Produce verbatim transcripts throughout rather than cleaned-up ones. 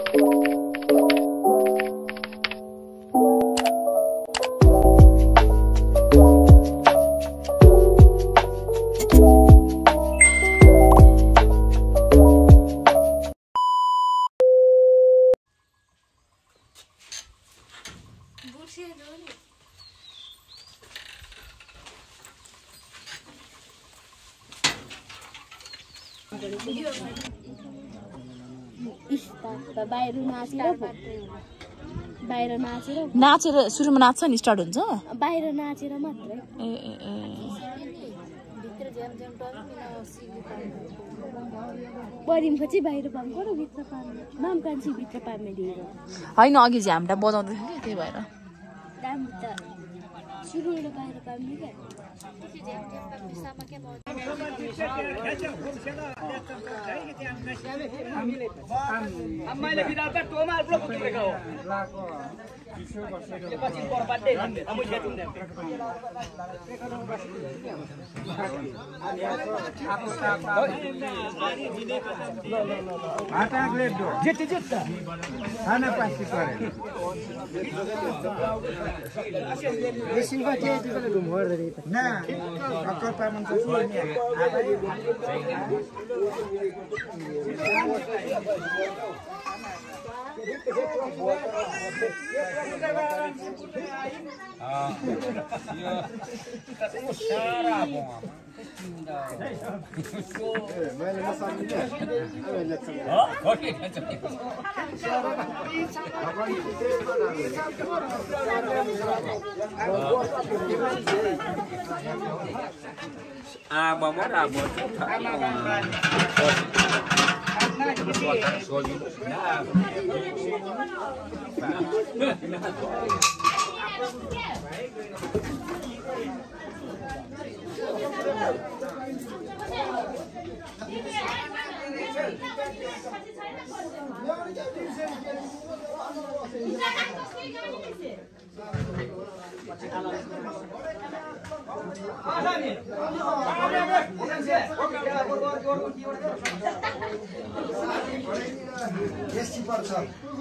बाहिर नाचेर बाहिर नाचेर नाचेर सुरुमा नाच्छ नि स्टार्ट हुन्छ बाहिर नाचेर मात्रै ए ए ए भित्र ज्याम ज्याम टर्मिना सिली परिम चाहिँ बाहिर पाउँको र भित्र पार्ने नाम कान्छी भित्र पार्ने दिएर हैन अघि झ्यामटा बजाउँदै थियो नि त्यही भएर दाम त सुरुबाट बाहिर पार्ने के त्यसै ज्याम ज्याम पार्ने सामा के मैले बिरालका टोमाल ब्लक उठेको हो लाको पछि बर्बादै भन्ने अमु छेटुम दे आटा ग्लेड दो जित जित खाना पासी करे लेसिन को जे तिले घुमोर रे ना अक्कर पामन को सुनि Ah, iya. Syara bom. मैले नसम्झिने Oh, okey. Ah, mama dah buat. यस्ती पर्छ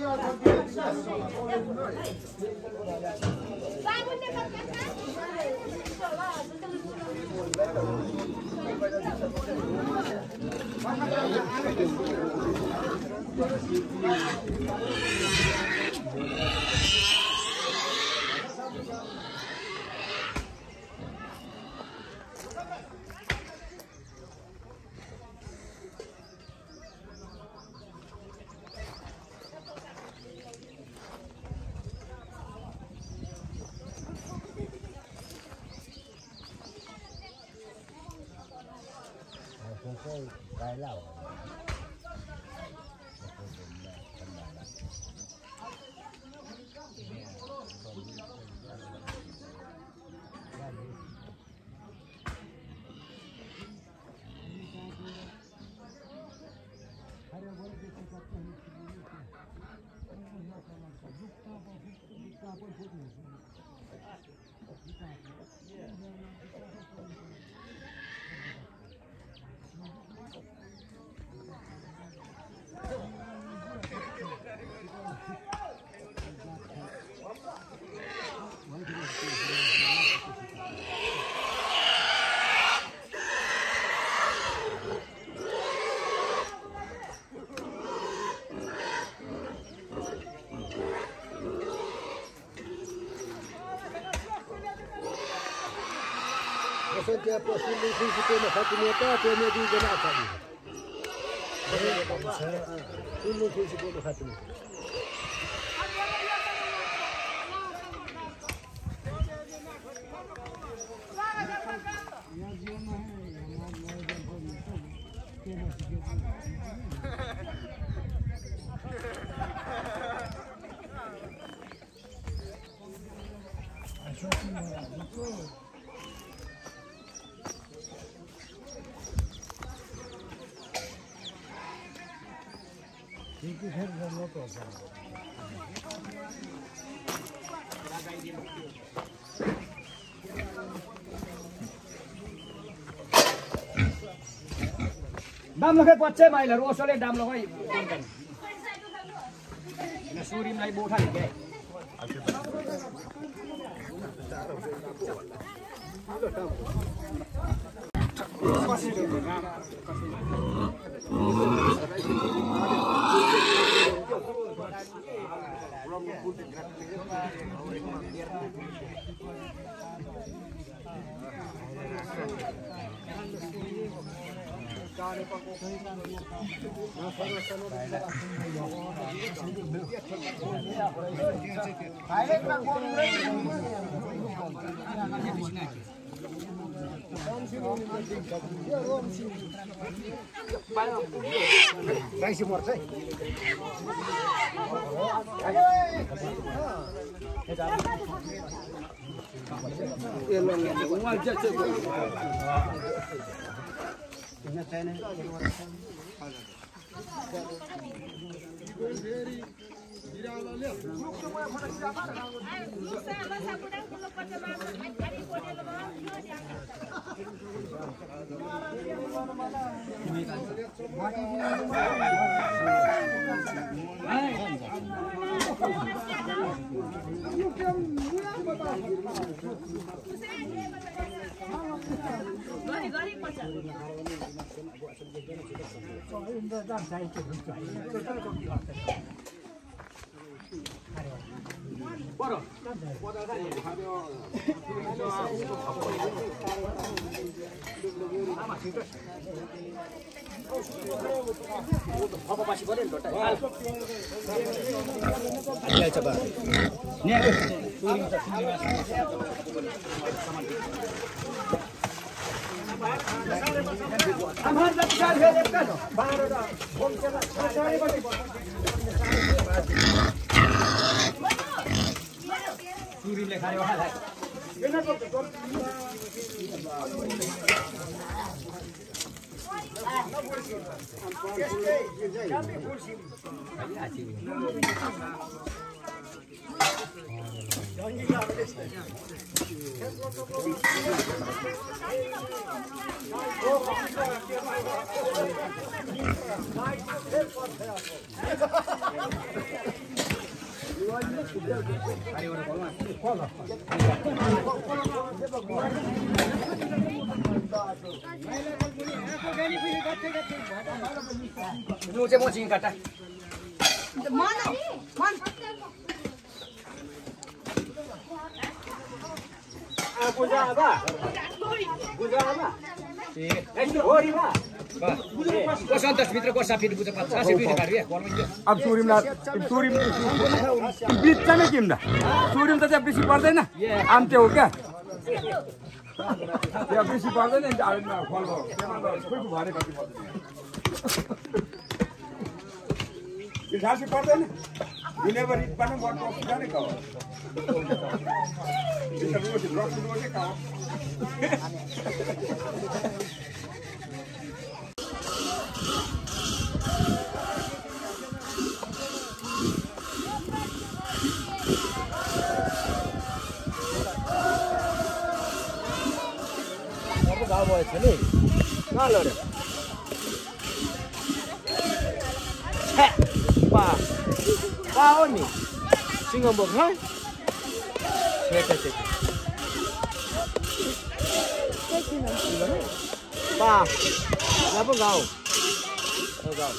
Dia posisi di situ nak satu meter, dia ni di mana tadi? Dulu di situ nak satu meter. दाम लगाई पच्चै माइलहरु ओसोले दाम लगाई सुरिमलाई बोठा के Gaisi mort है ये लोग वहाँ जैसे यहाँ चाहिए Apa masih boleh total? Ayo coba. Ni aku. Surim tak sini Amar dah cakap dia dekat. Baru dah. Bom cakap. Cari balik. Surim le khare wala hai. Kena kau tu. Lu je mau sing kata. Mana? Mana? Aku dah apa? Budak apa? Eh, hori ba? Ba. Ko santas भित्र को साफी बुझ पाछ साफी दुई ढाडी है गर्नु के अब सुरिमला सुरिम बिच चाहिँ किम्दा सुरिम त चाहिँ बेसी पर्दैन आम त्यो हो क्या त्यो बेसी पर्दैन नि आलुमा फल हो खोइ भरे कति पर्दैन यो झासी पर्दैन दिनेभरि पनि गर्नु जाने का हो यो त रोज रोज रोज का हो गाउँ भएछ नि कहाँ लड्यो बा बा हो नि सिङ्गमबोक है छेटे छेटे बा यहाँ पो गाउँ गाउँ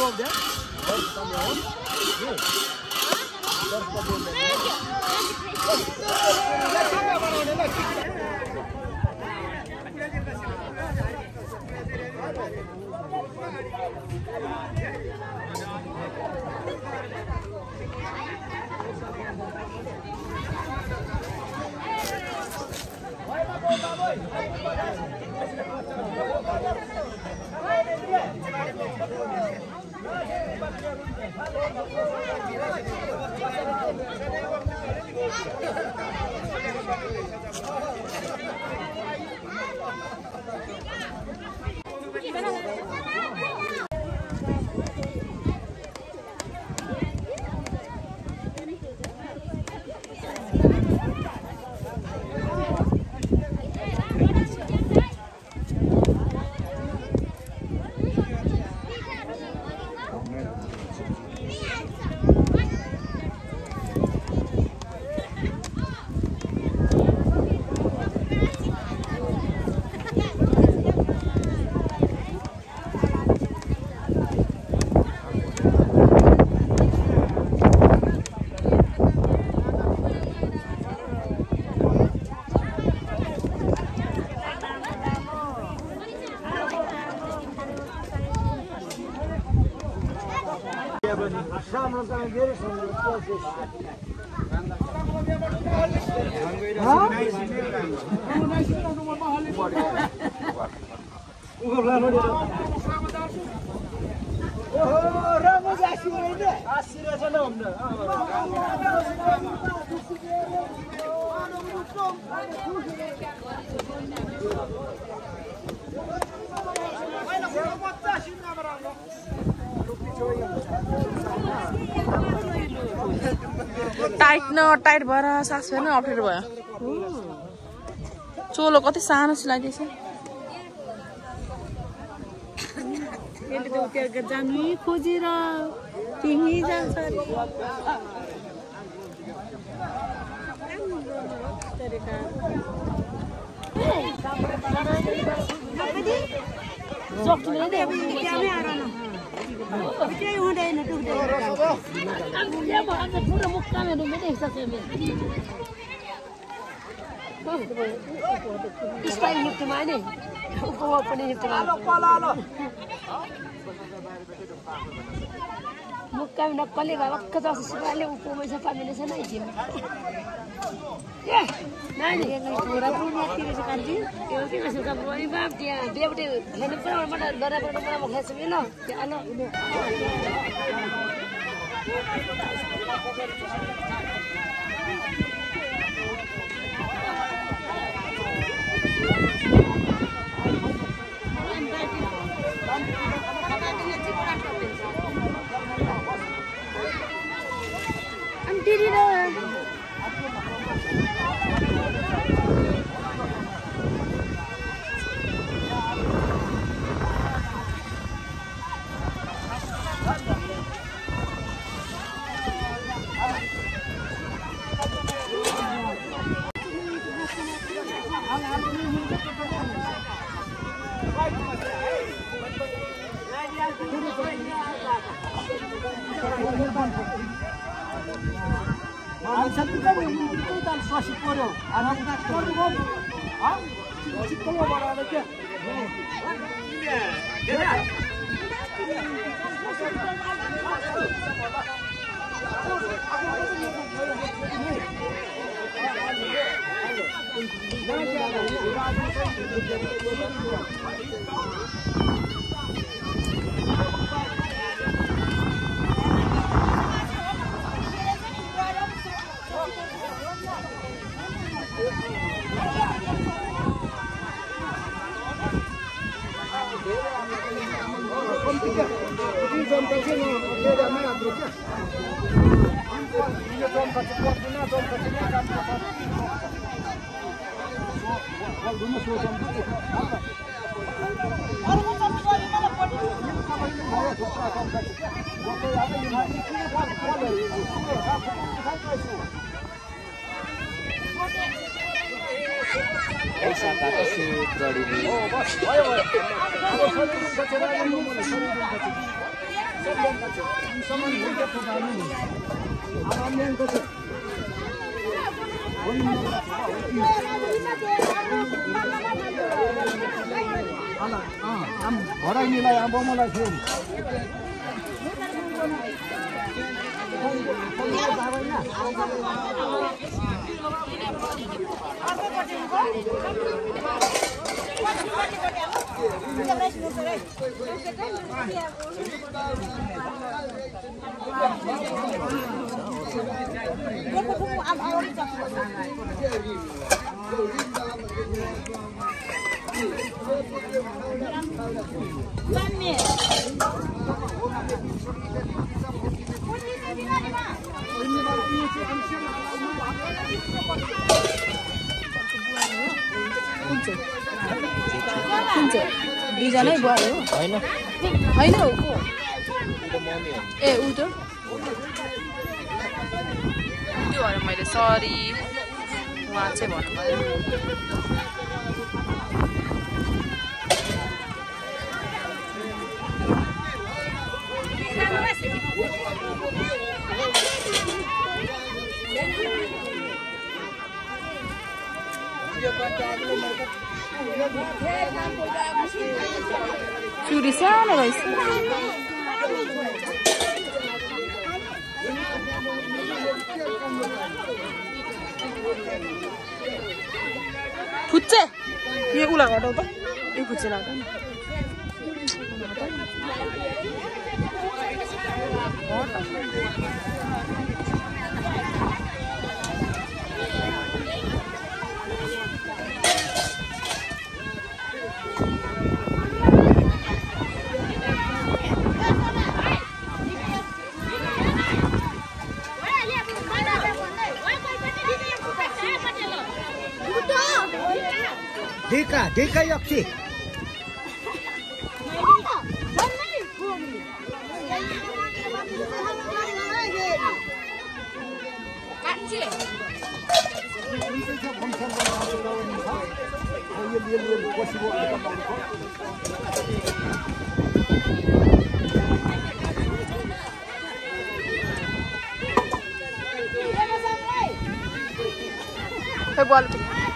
टाइट न टाइट भएर सास फेर्न अप्ठ्यारो भयो चोलो कति सानो लागेछ जानु खोजेर त्यही जान्छ हुँदैन पुरो मुक्कामहरू पनि स्टाइल हिप्टमा नि उपमा पनि हिप्टमा मुक्काम नक्कले भक्क दस सुपाले उपमा छ पामिने छ नै थियो ए नानी छोरा पुर्यातिर छ कान्जी त्यो के कसो छ बडी बाप त्यहाँ बेबटे हेर्नु पर्यो मलाई डरा पर्नु मलाई म खेल्छु नि ल त्यहाँ ल भराइनीलाई अब मलाई फेरि दुईजनै बुहारी हो होइन होइन हो को ए ऊ त त्यो भएर मैले सरी उहाँ चाहिँ भन्नु पर्यो चुरी सानो रहेछ फुच्चे यो उला घटाउ त यो फुच्चे लाग्छ नि ढिका ढिका यक्सी Hey, ball.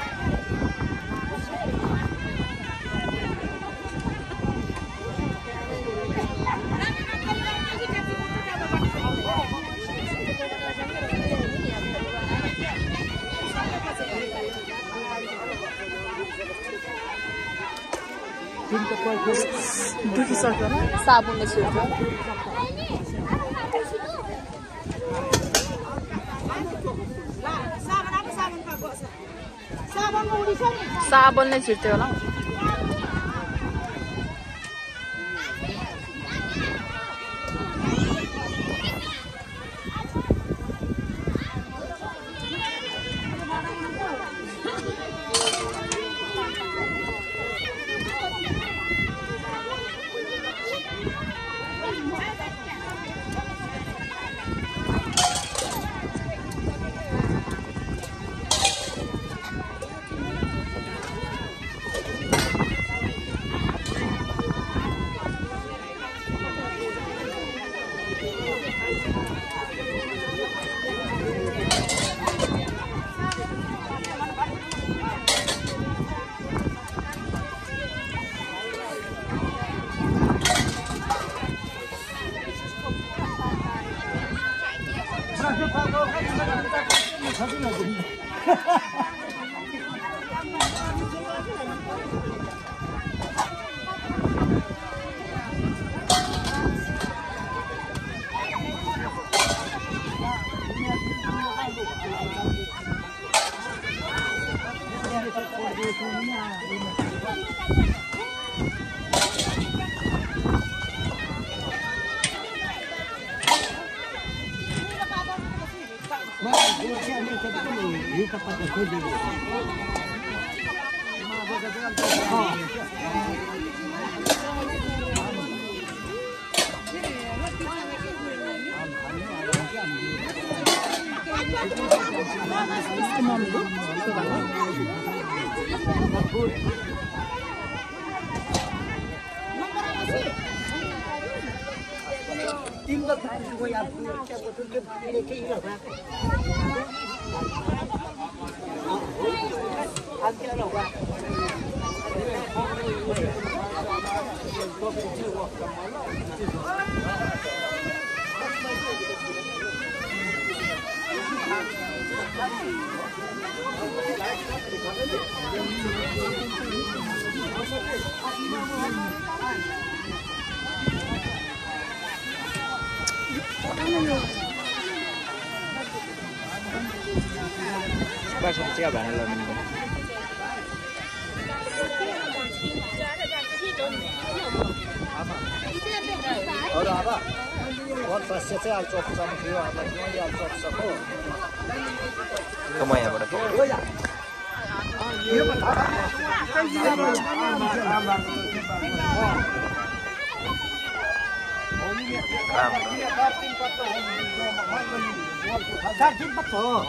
दुखिसक्यो साबुनले छुट्यो साबुनले छिर्थ्यो होला Tim tất cả những người ăn theo một cái cái cái là khác. Ăn cái nào khác. Ba sẽ chia bạn lần. Ở đó ba. Còn phải sẽ sẽ ăn chop xong thì là mình đi ăn chop xong rồi. Không ai vào đó. Nếu mà thả cái gì mà Sát chín bắt thở.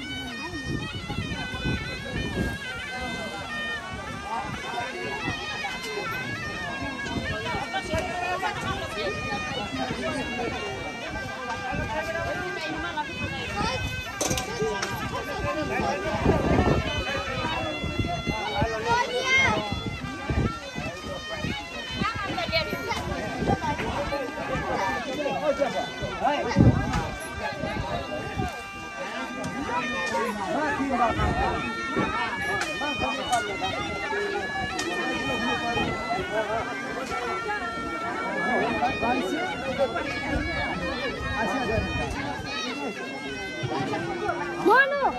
Mano,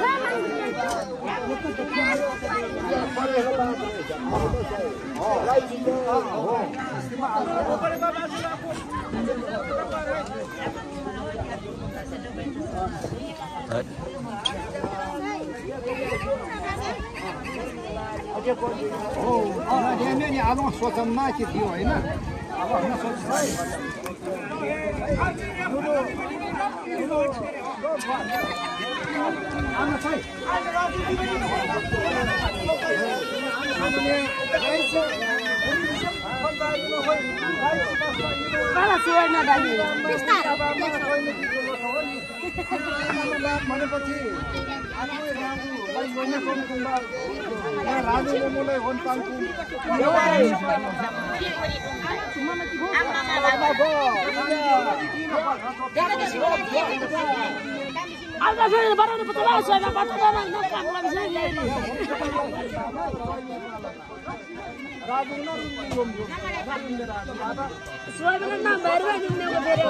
어, 대면이 안 와. 소금 맛이 비어 있나? 아마 하나 소금. 하나 차이. para suena dali. भनेपछि आफूले राजु महिना कमकुम्बा यहाँ राजुले मलाई वन पाङ्कु Ada sudah baru dapat lah, sudah dapat dah, nak kamu lagi sini. Sudah benar nak baru aja ni aku beri.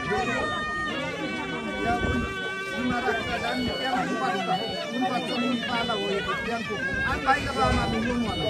Terima kasih. ala wo ye yang ko an bai ka ba ma mi yung mo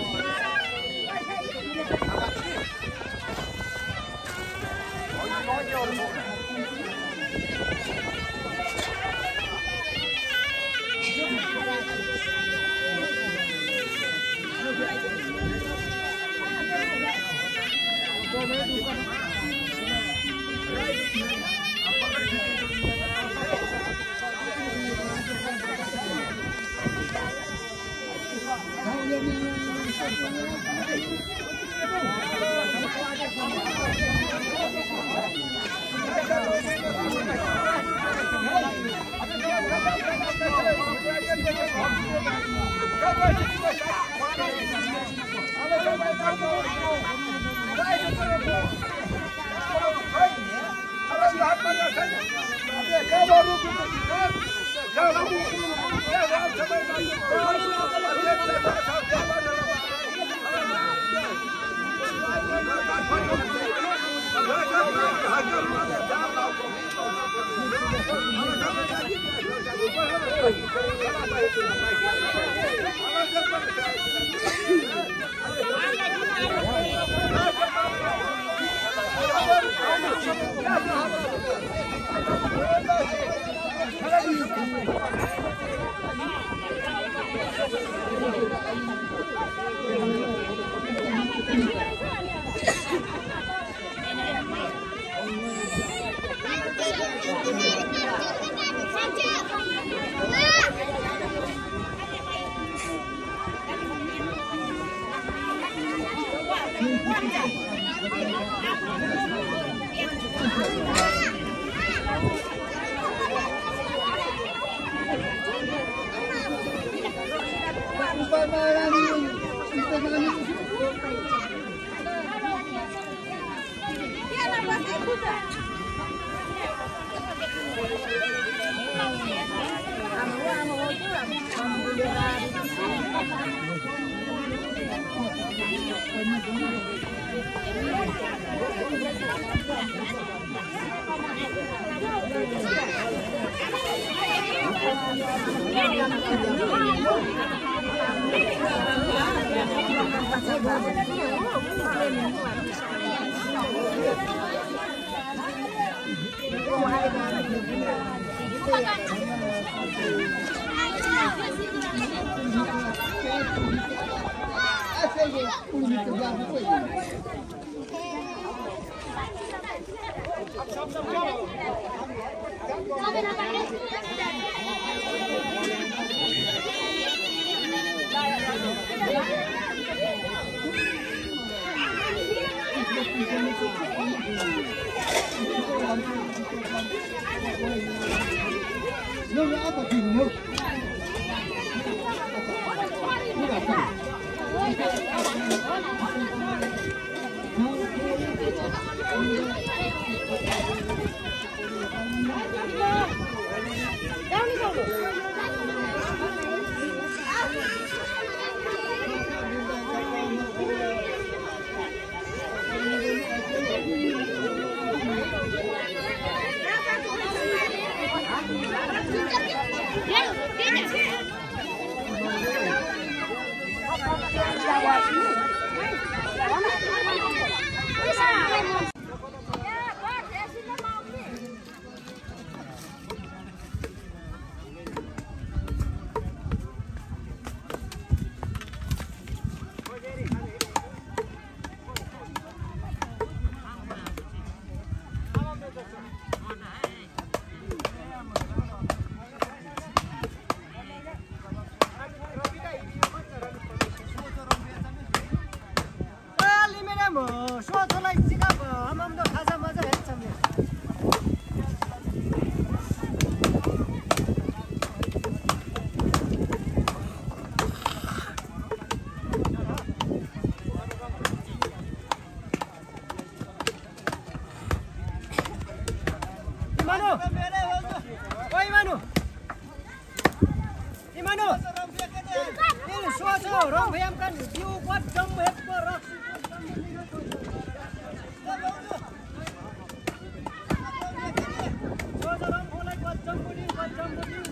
Jump